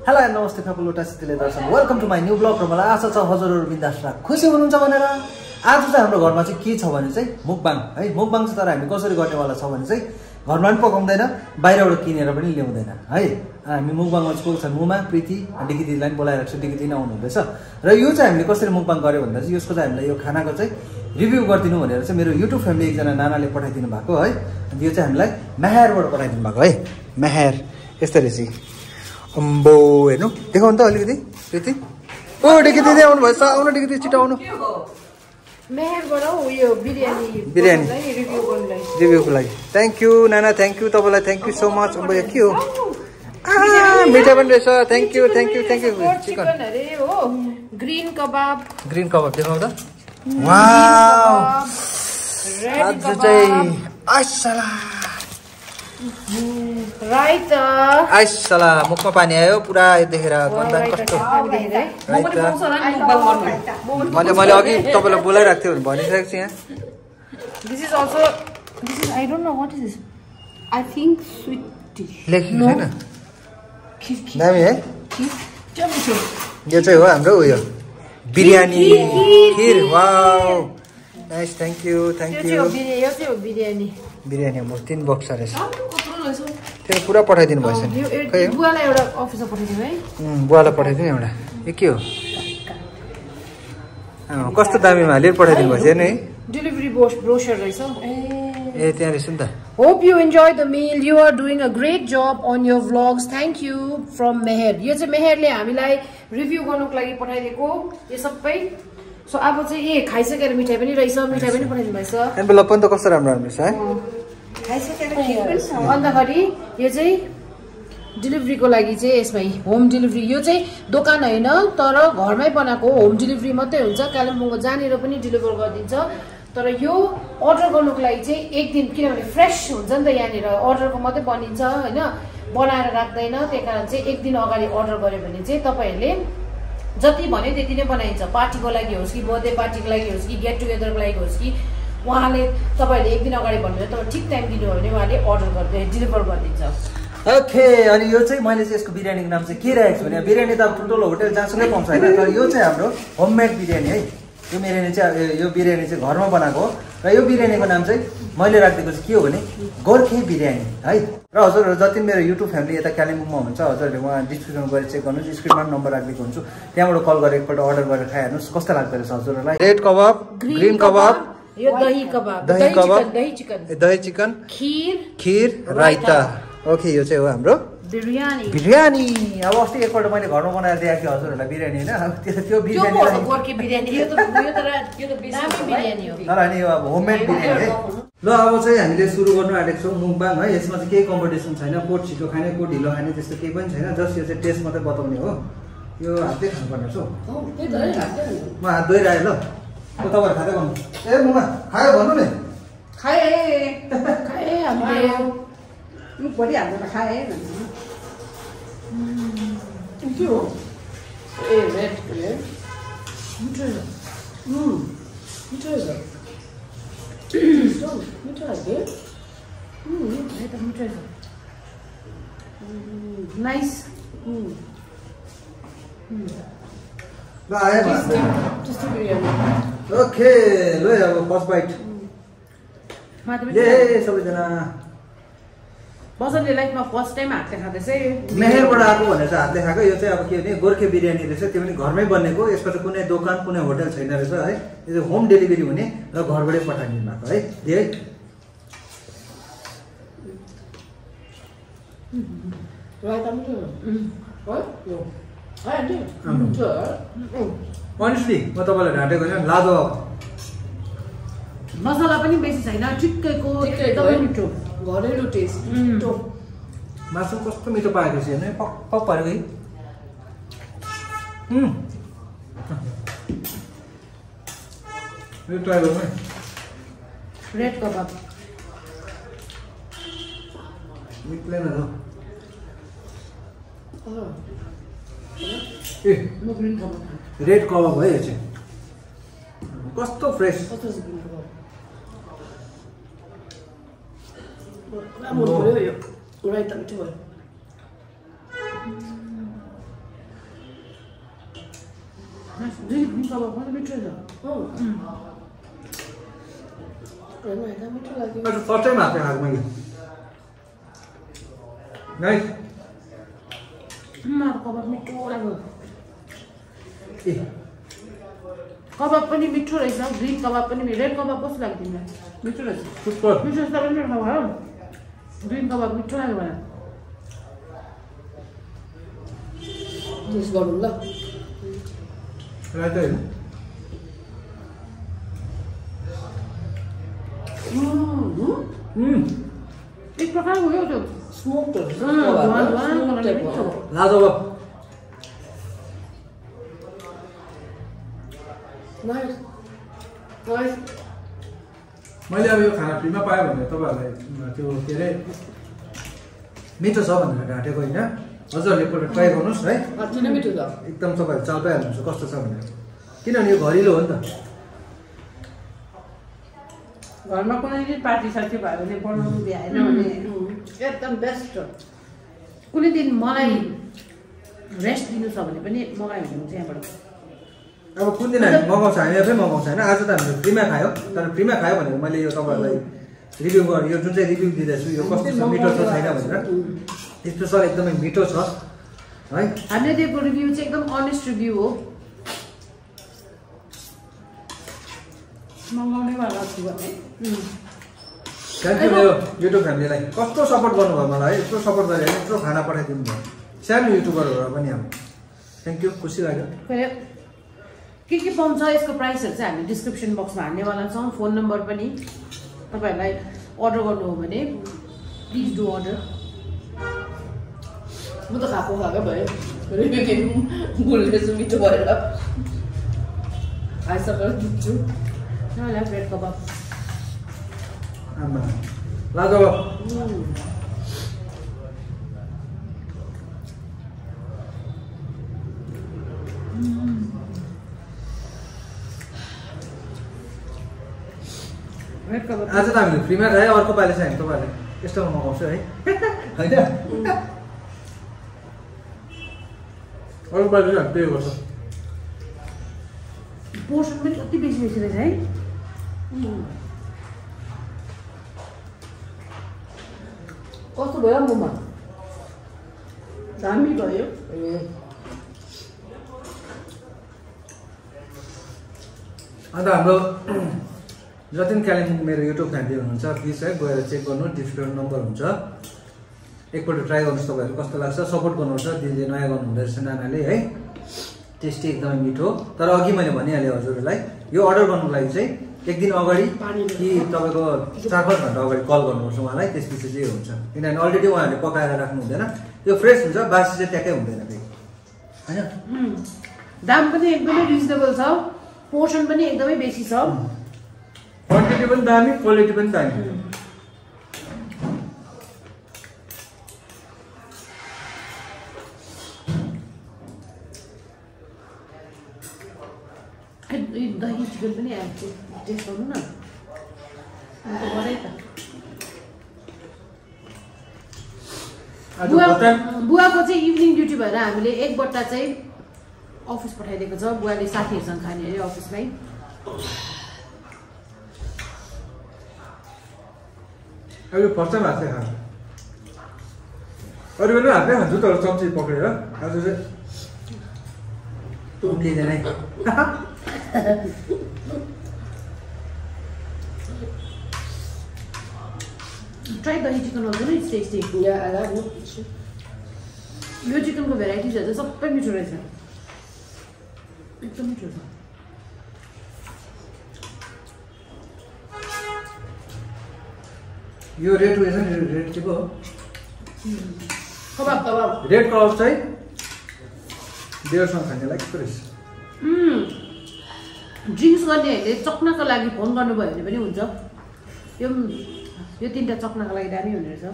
Hello and नमस्ते कपल लोटा सितले दर्शन welcome to my new blog र मलाई आशा छ हजुरहरु बिन्दास र खुसी हुनुहुन्छ भनेर आज चाहिँ हाम्रो घरमा चाहिँ के छ भने चाहिँ मुकबाङ है मुकबाङ चाहिँ तर हामी कसरी गर्नेवाला छ भने चाहिँ घरमा पनि पकाउँदैन बाहिरबाट किनेर पनि ल्याउँदैन है हामी मुकबाङमा चाहिँ छ मुमा प्रीति डिकी दिदीलाई पनि बोलाइरहेको छु डिकी दिदी आउनु हुँदैछ र यो चाहिँ हामीले कसरी मुकबाङ गर्यो भन्दा चाहिँ यसको चाहिँ हामीलाई यो खानाको चाहिँ रिभ्यू गरिदिनु भनेर चाहिँ मेरो युट्युब फ्यामिली एकजना नानाले पठाइदिनु भएको है अनि यो चाहिँ हामीलाई मेहरबाट पठाइदिनु भएको है मेहर यस्तो रहेछ अम्बो हेर्नु देखाउनु त अलिकति प्रीति ओ डिकी दिदी आउनु भएछ आउनु डिकी दिदी छिटो आउनु मेहरबाट उयो बिरयानी रिभ्यूको लागि थ्याङ्क यू नाना थ्याङ्क यू तपाईँलाई थ्याङ्क यू सो मच अब के हो मिठा पनि रहेछ थ्याङ्क यू चिकन हो ग्रीन कबाब देखाउ त वाउ आज चाहिँ आइसला मुखमा पानी आयो पुरा देखेर कस्तो मैले अघि तपाईँलाई बोलाइरहेको थियो भने भनिसकेको छु यहाँ This is I don't know what is this. I think sweet tea. लेखेको छैन दामी है यो चाहिँ हो हाम्रो उयो बिरयानी खीर वाउ नाइस थ्याङ्क यू यो चाहिँ हो बिरयानी बिरयानी म 3 बक्स रहेछ त्यो पुरा पठाइदिनु भएछ नि बुवालाई एउटा अफिसमा पठाइदिनु है बुवालाई पठाइदिनु एउटा यो के हो कस्तो दामीमा हालेर पठाइदिनु भएछ नि डेलिभरी ब्रोशर रहेछ ए त्यहाँ रहेछ नि त hope you enjoy the meal you are doing a great job on your vlogs thank you from Mehar यो चाहिँ मेहरले हामीलाई रिभ्यू गर्नुको लागि पठाइदिएको यो सबै सो अब चाहिँ खाइसकेर मिठाई पनि रहेछ मिठाई पनि पठाइदिनु भएछ एन्भलप पनि त कस्तो राम्रो रहेछ है अन्तखेरि यो चाहिँ डेलिभरीको लागि चाहिँ यसमै होम डेलिभरी यो चाहिँ दोकान होइन तर घरमै बनाएको होम डेलिभरी मात्रै हुन्छ कालिम्पोङको जहाँनिर पनि डेलिभर गरिदिन्छ तर यो अर्डर गर्नुको लागि चाहिँ एक दिन किनभने फ्रेस हुन्छ नि त यहाँनिर अर्डरको मात्रै बनिन्छ होइन बनाएर राख्दैन त्यही कारण चाहिँ एक दिन अगाडि अर्डर गर्यो भने चाहिँ तपाईँहरूले जति भन्यो त्यति नै बनाइन्छ पार्टीको लागि होस् कि बर्थडे पार्टीको लागि होस् कि गेट टुगेदरको लागि होस् कि उहाँले तपाईँहरूले एक दिन अगाडि भन्नुभयो तपाईँ ठिक टाइम दिनुभयो भने उहाँले डेलिभर गरिदिन्छ ओके अनि यो चाहिँ मैले चाहिँ यसको बिरयानीको नाम चाहिँ के राखेको छु भने बिरयानी त अब ठुल्ठुलो होटेल जहाँसुकै पाउँछ होइन तर यो चाहिँ हाम्रो होममेड बिरयानी है यो बिरयानी चाहिँ घरमा बनाएको हो र यो बिरयानीको नाम चाहिँ मैले राखिदिएको चाहिँ के हो भने गोर्खे बिरयानी है र हजुरहरू जति मेरो युट्युब फ्यामिली यता कालिम्पोङमा हुनुहुन्छ हजुरहरूले उहाँ डिस्क्रिप्सनमा गएर चेक गर्नुहोस् स्क्रिनमा नम्बर राखिदिएको हुन्छु त्यहाँबाट कल गरेर एकपल्ट अर्डर गरेर खाइहाल्नुहोस् कस्तो लाग्दो रहेछ हजुरहरूलाई रेड कबाब ग्रिन कबाब यो दही कबाब दही चिकन खीर राइता ओके यो चाहिँ हो हाम्रो बिरयानी अब अस्ति एकपल्ट मैले घरमा बनाएर दिएको थिएँ हजुरहरूलाई बिरयानी होइन त्यो बिरयानी तर अनि यो अब होममेड बिरयानी है ल अब चाहिँ हामीले सुरु गर्नु आँटेको छौँ मुकबाङ है यसमा चाहिँ केही कम्पिटिसन छैन को छिटो खाने को ढिलो खाने त्यस्तो केही पनि छैन जस्ट यो चाहिँ टेस्ट मात्रै बताउने हो यो हातै खानुपर्ने छ म हात धोइरहेँ ल तपाईँहरू खाँदै गर्नु ए मुमा खायो भन्नु नि मुखभरि हाल्दैन खाएँ के हो ए रेड मिठो नाइस ओके ल अब फर्स्ट बाइट सबैजना बसन्तले लाइफमा फर्स्ट टाइम हातले खाँदैछ मेहरबाट आएको भनेर चाहिँ हातले खाएको यो चाहिँ अब के भने गोर्खे बिरयानी रहेछ त्यो पनि घरमै बनेको यसको चाहिँ कुनै दोकान कुनै होटल छैन रहेछ है यो चाहिँ होम डेलिभरी हुने र घरबाटै पठाइदिनु भएको है धेरै अनेस्टली म तपाईँलाई ढाँटेको छैन लाजो मसला पनि बेसी छैन ठिक्कैको एकदमै मिठो घरेलु टेस्ट मासु कस्तो मिठो पाएको छ हेर्नु पक पारेको है यो ट्राई गर्नु रेड कबाब मिट्दैन हो ए रेड कबाब है यो चाहिँ कस्तो फ्रेस कबाब पनि मिठो छ मिठो लाग्यो फर्स्ट टाइम हात खाएको मैले नाइस कबाब मिठो लाग्यो ए कबाब पनि मिठो रहेछ ग्रिन कबाब पनि रेड कबाब कस्तो लाग्यो तिमीलाई मिठो रहेछ मिठो त पनि मिठो भयो ग्रिन कबाब मिठो लाग्यो मलाई टेस्ट गरौँ ल राइट है एक प्रकारको हो त्यो स्मोक त लाजवाब मैले अब यो खाना फ्रीमा पाएँ भने तपाईँहरूलाई त्यो के अरे मिठो छ भनेर ढाँटेको होइन हजुरहरूले एकपल्ट ट्राई गर्नुहोस् है मिठो छ एकदम तपाईँहरू चाल पाइहाल्नुहुन्छ कस्तो छ भनेर किनभने यो घरिलो हो नि त घरमा कुनै दिन पार्टी सार्टी भयो भने बनाउनु भ्याएन भने एकदम बेस्ट हो कुनै दिन मलाई रेस्ट दिनु छ भने पनि मगायो भने हुन्छ यहाँबाट अब कुन दिन हामी मगाउँछ हामी आफै मगाउँछ होइन आज त हामीले फ्रीमा खायो तर फ्रीमा खायो भनेर मैले यो तपाईँहरूलाई रिभ्यू गरेँ यो जुन चाहिँ रिभ्यू दिँदैछु यो कस्तो छ मिठो छ छैन भनेर यस्तो सर एकदमै मिठो छ है हामीले दिएको रिभ्यू चाहिँ एकदम अनेस्ट रिभ्यू हो मगाउनेवाला छु भने थ्याङ्क यू मेरो युट्युब फ्यामिलीलाई कस्तो सपोर्ट गर्नुभयो मलाई है यस्तो सपोर्ट गरेर यत्रो खाना पठाइदिनु भयो सानो युट्युबरहरू पनि अब थ्याङ्क यू खुसी लाग्यो के पाउँछ यसको प्राइसहरू चाहिँ हामीले डिस्क्रिप्सन बक्समा हाल्नेवाला छौँ फोन नम्बर पनि तपाईँहरूलाई अर्डर गर्नु हो भने प्लिज डु अर्डर म त खाएको भयो भुल्दैछु मिठो भएर आइसकेर दिन्छु ब्रेड कबाब लाजवाब आज त हामीले फ्रीमा खायो अर्को पालि चाहिँ हामी तपाईँहरूले यस्तोमा मगाउँछु है होइन अर्को पालि चाहिँ हामी पे गर्छ पोर्सन पनि कति बेसी रहेछ है कस्तो भयो मोमो दामी भयो अन्त हाम्रो जति पनि कालिम्पोङ मेरो युट्युब फ्यामिली हुनुहुन्छ प्लिज है गएर चेक गर्नु डिस्प्ले नम्बर हुन्छ एकपल्ट ट्राई गर्नुहोस् तपाईँहरू कस्तो लाग्छ सपोर्ट गर्नुहुन्छ दिदीले नयाँ गर्नुहुँदो रहेछ नानाले है टेस्टी एकदमै मिठो तर अघि मैले भनिहालेँ हजुरहरूलाई यो अर्डर गर्नुको लागि चाहिँ एक दिन अगाडि कि तपाईँको 4-5 घन्टा अगाडि कल गर्नुपर्छ उहाँलाई त्यसपछि चाहिँ हुन्छ किनभने अलरेडी उहाँहरूले पकाएर राख्नु हुँदैन यो फ्रेस हुन्छ बासी चाहिँ ट्याक्कै हुँदैन फेरि होइन दाम पनि एकदमै रिजनेबल छ पोर्सन पनि एकदमै बेसी छ क्वान्टिटी पनि दामी क्वालिटी पनि दामी दही चिकन पनि टेस्ट गर्नु न बुवाको चाहिँ इभिनिङ ड्युटी भएर हामीले एक बट्टा चाहिँ अफिस पठाइदिएको छ बुवाले साथीहरूसँग खाने अरे अफिसमै अहिले फर्स्ट टाइम हातले खानु अरू बेला हातले खान्छु तर चम्ची पक्रेर आज चाहिँ लिँदैन है ट्राई दही chicken also it's tasty. Yeah, I love it. यो चिकनको भेराइटिजहरू चाहिँ सबै मिठो रहेछ एकदम मिठो छ यो रेड उयो छ नि रेड के हो कबाब रेड कबाब चाहिँ बेयरसँग खानेलाई कस्तो रहेछ ड्रिङ्क्स गर्नेहरूले चक्नको लागि फोन गर्नुभयो भने पनि हुन्छ यो तीनटा चक्नको लागि दामी हुने रहेछ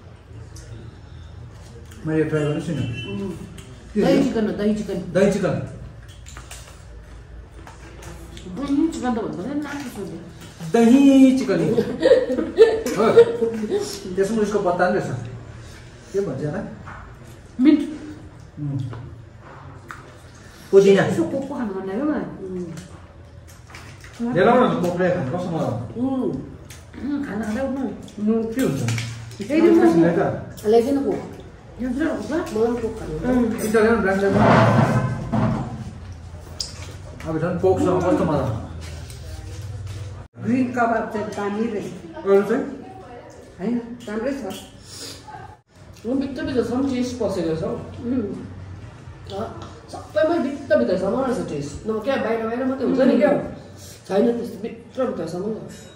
मैले ट्राई गर्नुहोस् न दही चिकन त भन्दैन नाच्नु सोध्यो दही चिकन हो त्यसमा उसको पत्ता नि रहेछ के भन्छ होला मिन्ट पुदिना यसो पोपो खानु मन लाग्यो मलाई Dia lama tu kopi kan, kau semua. खाना खाँदै उठ्नु के हुन्छ? त्यही दिन ल्याइदिनु को यो चाहिँ होला मलाई कोक खानु इटालियन ब्रान्डमा अब झन् कोकसँग कस्तो मजा ग्रीन कबाब चाहिँ दामी रहेछ अरू चाहिँ हैन राम्रै छ भित्रभित्रसम्म टेस्ट पसेको छ सबैमा भित्रभित्रसम्म रहेछ टेस्ट नभए क्या बाहिर बाहिर मात्रै हुन्छ नि क्या छैन त्यस्तो भित्रभित्रसम्म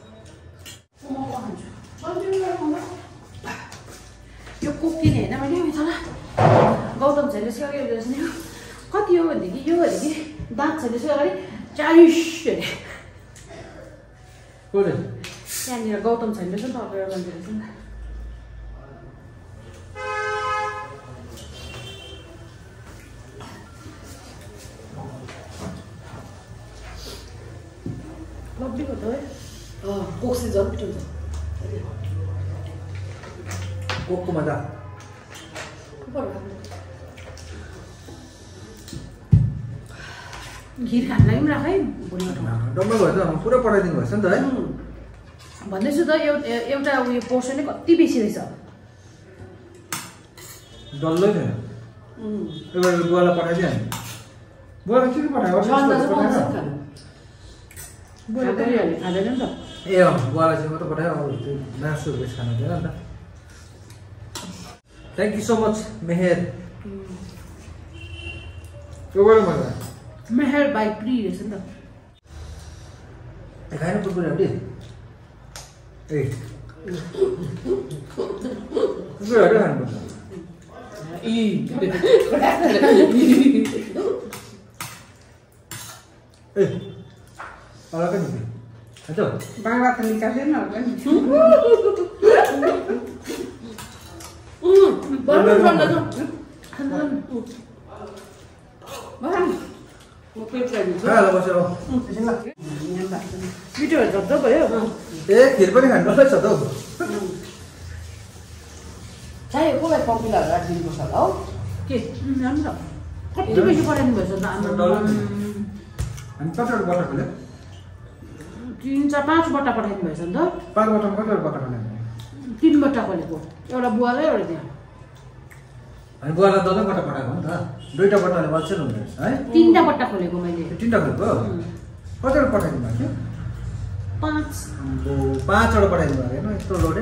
यो कोक किने होइन मैले बिचरा गौतम छैन सिकाएको रहेछ नि कति हो भनेदेखि यो भनेदेखि दाँत छैन यसो अगाडि 40 अरे त्यहाँनिर गौतम छैन रहेछ नि त अर्को मान्छे रहेछ नि लब्बीको त है कोक सिजन हुन्छ कोकको मजा खिर खानलाई पनि राख है डम्बर भएछ पुरा पठाइदिनु भएछ नि त है भन्दैछु त एउटा उयो पोर्सनै कति बेसी रहेछ डल्लै थियो एउटा बुवालाई पठाइदियो हामी बुवालाई के पठायो खाँदैन नि त ए बुवालाई चाहिँ मात्रै पठायो अब त्यो मासु बेस खानु थिएन नि त thank you so much Mehar Mehar बाई प्री रहेछ नि त खाएन कुरकुरे हामीले ए कुरकुरेहरू खानुपर्छ ए अलग्गै निक्ल्यो अच्छा बाङ्ला त निकाल्दैन होला नि मिठोहरू झप्झ भयो ए खिर पनि खानुपर्छ छ त चाहियो कसलाई पम्पिलाहरू राखिदिनुपर्छ होला हौ के राम्रो कति बेसी पठाइदिनु भएछ त हामी कतिवटा बट्टा खोल्यो 3-4-5 बट्टा पठाइदिनु भएछ नि त 5 बट्टामा कतिवटा बट्टा खोल्यो 3 बट्टा खोलेको एउटा बुवालाई एउटा त्यहाँ हामी बुवालाई ददै बट्टा पठाएको नि त दुईटा बट्टाले बल्छ नि हुन्छ है 3टा बट्टा खोलेको मैले 3टा खोलेको कतिवटा पठाइदिनु भएको थियो 5वटा पठाइदिनु भएको होइन यस्तो लोडेड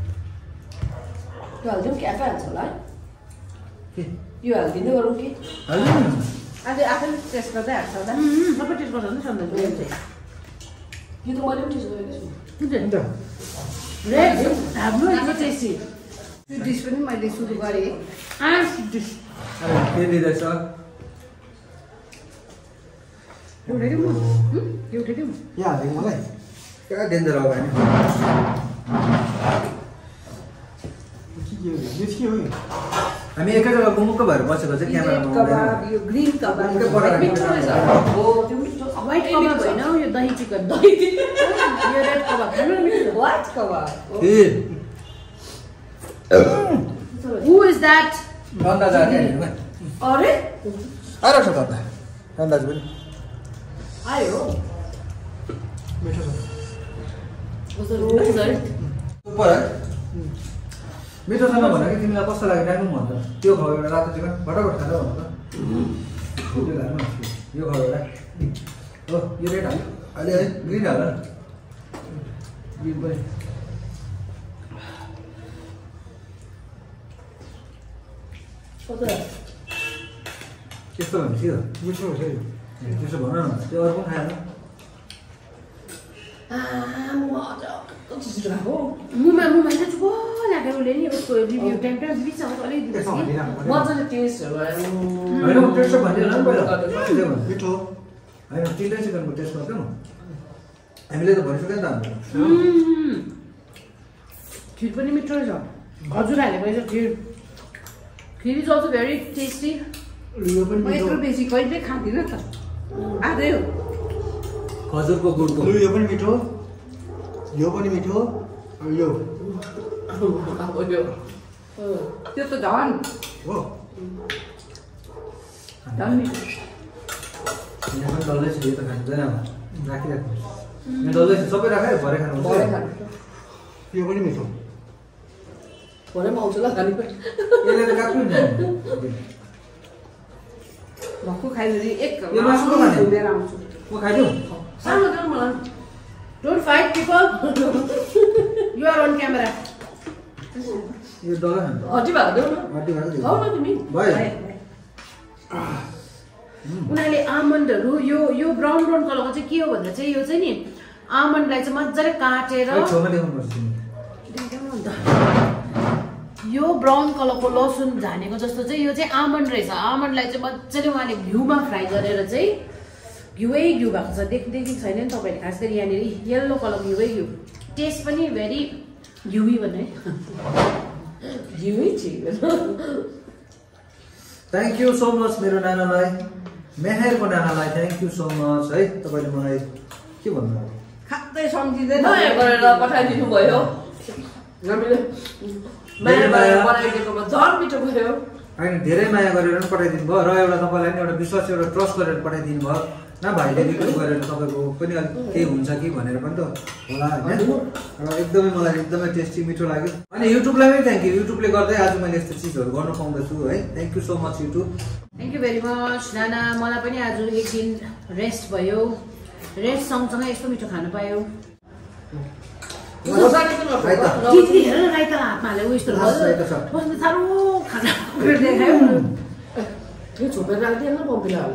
त्यो हालिदिउँ कि आफै हाल्छ होला है के यो हालिदिँदै गरौँ कि हालिदिनु अहिले आफैले टेस्ट गर्दै हाल्छ होला सबै टेस्ट गर्दा पनि सन्देश यो त मैले पनि टेस्ट गरेको छु हुन्छ रेड हाम्रो यो टेस्टी त्यो डिस पनि मैले सुरु गरेँ डिस के दिँदैछ एउटा दिउँ एउटा दिउँ यहाँ हालिदिनु मलाई क्या डेन्जर हो भने हामी एकै जग्गा गुमुक्क भएर बसेको चाहिँ क्यामेरामा यो ग्रीन कबाब व्हाइट कबाब होइन यो दही चिकन दही यो रेड कबाब खानु मिठो white kebab who is that अन्दाज आयो अरे आइरहेको छ त अन्दाज पनि आयो मिठो छ कस्तो रोज है सुपर है मिठो छैन भने कि तिमीलाई कस्तो लाग्यो डाइम भन्छ त्यो खाऊ एउटा रातो चिकन फटाफट खाँदा भन्छ यो खाऊ एउटा हो यो रेड हाल्यो अहिले है ग्रिन हाल ग्रिन पनि त्यस्तो भने थियो मिठो हुन्छ त्यसो भन न त्यो अरू पनि खाएन मुमा चाहिँ चुप लाग्यो उसले नि उसको रिभ्यू टाइम बिचमा अलिकति मजाले टेस्टहरू होइन टेस्ट भनिदिएन नि पहिला मिठो होइन 3टा चिकनको टेस्ट मात्रै हामीले त भनिसक्यो नि त हाम्रो खिर पनि मिठो रहेछ हजुर हालेको रहेछ kheer is also very tasty यो पनि मिठो यत्रो बेसी कहिले खाँदिनँ त आधै हो खजुरको गुडको यो पनि मिठो यो पनि मिठो यो त्यो त झन् हो झन् मिठो यहाँ पनि डल्लै छ यो त खाँदैन राखिराख्नु डल्लै सबै राखेँ भरे खानुहुन्छ भरे खानु यो पनि मिठो भरे म आउँछु ल खानु यसले त काट्नु नि भक्कु खाइदिनु एक यो मासुको खाने? घुमेर आउँछु म खाइदिउँ सानो देऊ मलाई Don't fight, people. You are on camera. यो डल्लै खान्छ हड्डी भएको देऊ न हड्डी भएको दियो खाऊ न तिमी भयो उनीहरूले आमन्डहरू यो ब्राउन कलरको चाहिँ के हो भन्दा चाहिँ यो चाहिँ नि आमन्डलाई चाहिँ मजाले काटेर छेउमा देखाउनुपर्छ तिमी यो ब्राउन कलरको लसुन झानेको जस्तो चाहिँ यो चाहिँ आमन्ड रहेछ आमन्डलाई चाहिँ मजाले उहाँले घिउमा फ्राई गरेर चाहिँ घिउै घिउ भएको छ देखेको छैन नि तपाईँले खास गरी यहाँनिर येल्लो कलर घिउै घिउ टेस्ट पनि भेरी घिउै भन्ने घिउै ठिक थ्याङ्क यू सो मच मेरो नानालाई मेहेरको नानालाई थ्याङ्क यू सो मच है तपाईँले मलाई के भन्नु खाँदै सम्झिँदैन माया गरेर पठाइदिनु भयो हामीले माया बनाइदिएकोमा झन् मिठो भयो होइन धेरै माया गरेर पनि पठाइदिनु भयो र एउटा तपाईँलाई पनि एउटा विश्वास एउटा ट्रस्ट गरेर पठाइदिनु भयो न भाइले रिक्वेस्ट गरेर तपाईँको पनि अलिक केही हुन्छ कि भनेर पनि त होला होइन र एकदमै मलाई एकदमै टेस्टी मिठो लाग्यो अनि युट्युबलाई पनि थ्याङ्क यू युट्युबले गर्दै आज मैले यस्तो चिजहरू गर्न पाउँदैछु है thank you so much YouTube thank you very much नाना मलाई पनि आज एक दिन रेस्ट भयो रेस्ट सँगसँगै यस्तो मिठो खानु पायो टिटी हेर राइता हातमा हालेर उयस्तो बस्नु साह्रो खाना देखायो यो छोपेर राख्दै न पम्पीलाई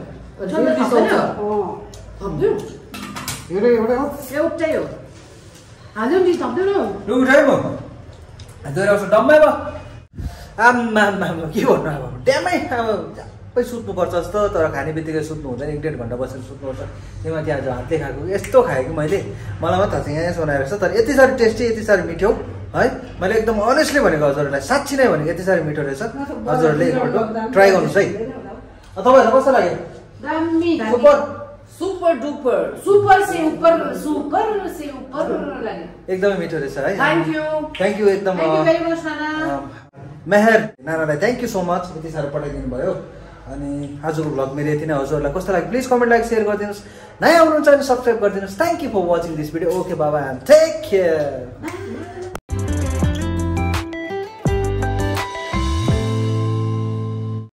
एउटै हो हाल्यो नि थप्दैन लु उठाइ म दोहोऱ्याउँछु डम्मै भयो आम्मा के भन्नु अब ड्यामै अब सबै सुत्नुपर्छ जस्तो तर खाने बित्तिकै सुत्नु हुँदैन 1-1.5 घन्टा बसेर सुत्नुपर्छ त्यही माथि आज हातले खाएको यस्तो खाएँ कि मैले मलाई मात्र थाहा छ यहाँ बनाएर छ तर यति साह्रो टेस्टी यति साह्रो मिठो है मैले एकदम अनेस्टली भनेको हजुरहरूलाई साँच्ची नै भनेको यति साह्रो मिठो रहेछ हजुरहरूले एकपल्ट ट्राई गर्नुहोस् है तपाईँहरूलाई कस्तो लाग्यो दामी सुपर सुपर डुपर सुपर से ऊपर लाग्यो एकदमै मिठो रहेछ है थ्याङ्क यू एकदम थ्याङ्क यू भेरी मच नाना मेहर नानालाई थ्याङ्क यू सो मच यति साह्रो पठाइदिनु भयो अनि आजको भ्लग मेरो यति नै हजुरहरूलाई कस्तो लाग्यो प्लिज कमेन्ट लाइक सेयर गरिदिनुहोस् नयाँ आउनुहुन्छ भने सब्सक्राइब गरिदिनुहोस् thank you for watching this video okay बाबा टेक केयर